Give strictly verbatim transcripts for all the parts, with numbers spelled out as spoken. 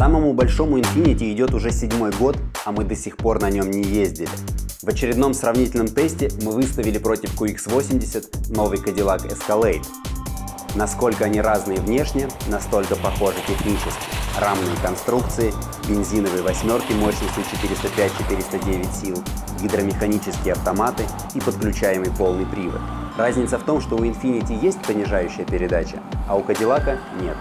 Самому большому Infiniti идет уже седьмой год, а мы до сих пор на нем не ездили. В очередном сравнительном тесте мы выставили против кью икс восемьдесят новый Cadillac Escalade. Насколько они разные внешне, настолько похожи технически. Рамные конструкции, бензиновые восьмерки мощностью четыреста пять — четыреста девять сил, гидромеханические автоматы и подключаемый полный привод. Разница в том, что у Infiniti есть понижающая передача, а у Cadillac нет.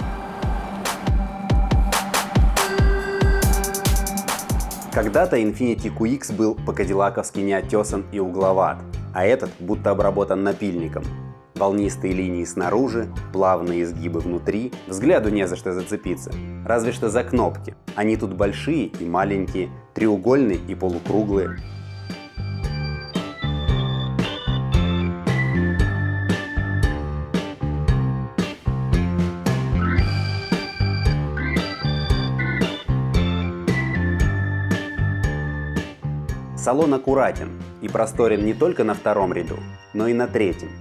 Когда-то Infiniti кью икс был по-кадиллаковски неотесан и угловат, а этот будто обработан напильником. Волнистые линии снаружи, плавные изгибы внутри, взгляду не за что зацепиться, разве что за кнопки. Они тут большие и маленькие, треугольные и полукруглые. Салон аккуратен и просторен не только на втором ряду, но и на третьем.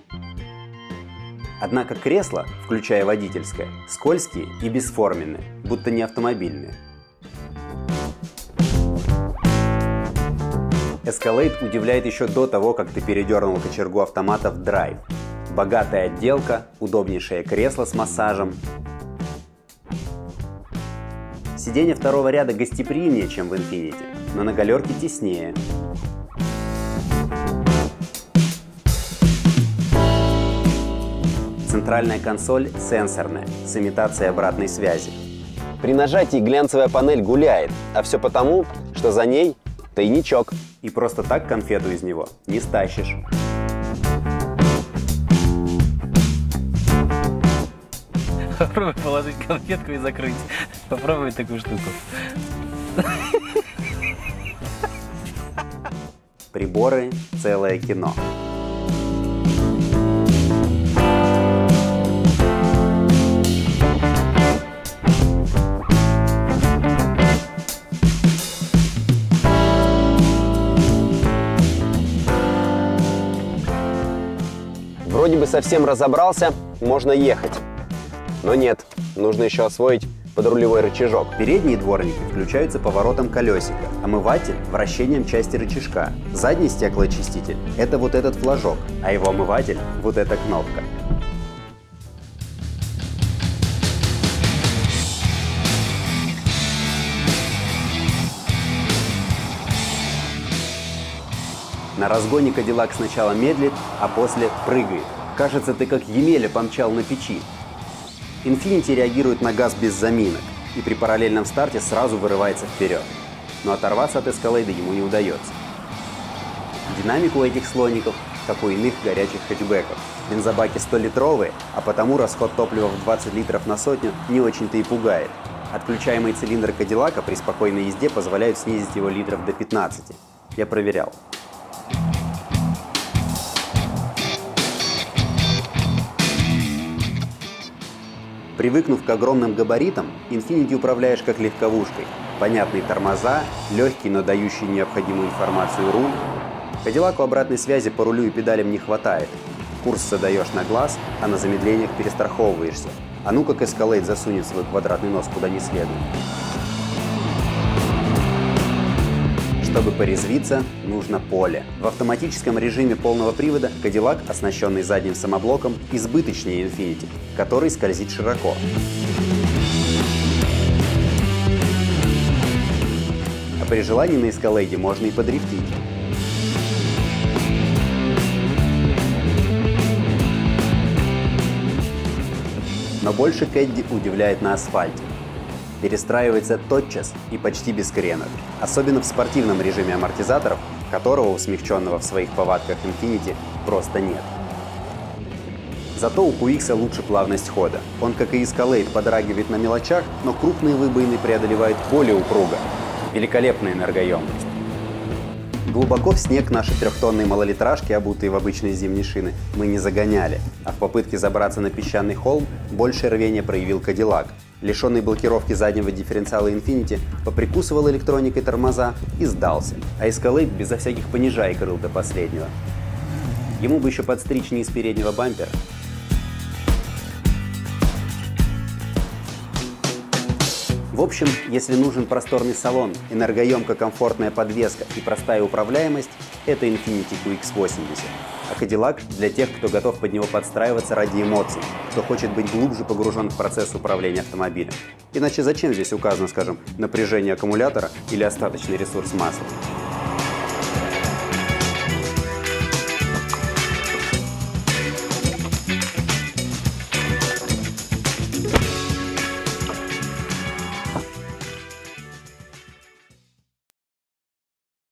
Однако кресла, включая водительское, скользкие и бесформенные, будто не автомобильные. Escalade удивляет еще до того, как ты передернул кочергу автомата в драйв. Богатая отделка, удобнейшее кресло с массажем. Сиденье второго ряда гостеприимнее, чем в Infiniti, но на галерке теснее. Центральная консоль сенсорная, с имитацией обратной связи. При нажатии глянцевая панель гуляет, а все потому, что за ней тайничок. И просто так конфету из него не стащишь. Попробуй положить конфетку и закрыть. Попробуй такую штуку. Приборы – целое кино. Вроде бы совсем разобрался, можно ехать. Но нет, нужно еще освоить подрулевой рычажок. Передние дворники включаются поворотом колесика, омыватель – вращением части рычажка. Задний стеклоочиститель – это вот этот флажок, а его омыватель – вот эта кнопка. На разгоне Cadillac сначала медлит, а после прыгает. Кажется, ты как Емеля помчал на печи. Infiniti реагирует на газ без заминок и при параллельном старте сразу вырывается вперед. Но оторваться от Escalade ему не удается. Динамика у этих слоников, как у иных горячих хэтчбеков. Бензобаки столитровые, а потому расход топлива в двадцать литров на сотню не очень-то и пугает. Отключаемый цилиндр Cadillac при спокойной езде позволяет снизить его литров до пятнадцати. Я проверял. Привыкнув к огромным габаритам, Infiniti управляешь как легковушкой. Понятные тормоза, легкий, но дающий необходимую информацию руль. Кадиллаку обратной связи по рулю и педалям не хватает. Курс задаешь на глаз, а на замедлениях перестраховываешься. А ну как Escalade засунет свой квадратный нос куда не следует. Чтобы порезвиться, нужно поле. В автоматическом режиме полного привода Cadillac, оснащенный задним самоблоком, избыточнее Infiniti, который скользит широко. А при желании на Escalade можно и подрифтить. Но больше Caddy удивляет на асфальте. Перестраивается тотчас и почти без кренов, особенно в спортивном режиме амортизаторов, которого у смягченного в своих повадках Infiniti просто нет. Зато у кью икс лучше плавность хода. Он, как и Escalade, подрагивает на мелочах, но крупные выбоины преодолевает более упруго. Великолепная энергоемкость. Глубоко в снег наши трехтонные малолитражки, обутые в обычные зимние шины, мы не загоняли, а в попытке забраться на песчаный холм больше рвения проявил Cadillac. Лишенный блокировки заднего дифференциала Infiniti поприкусывал электроникой тормоза и сдался, а Escalade безо всяких понижаек рыл до последнего. Ему бы еще подстричь не из переднего бампера. В В общем, если нужен просторный салон, энергоемкая комфортная подвеска и простая управляемость, это Infiniti кью икс восемьдесят. А Cadillac для тех, кто готов под него подстраиваться ради эмоций, кто хочет быть глубже погружен в процесс управления автомобилем. Иначе зачем здесь указано, скажем, напряжение аккумулятора или остаточный ресурс масла?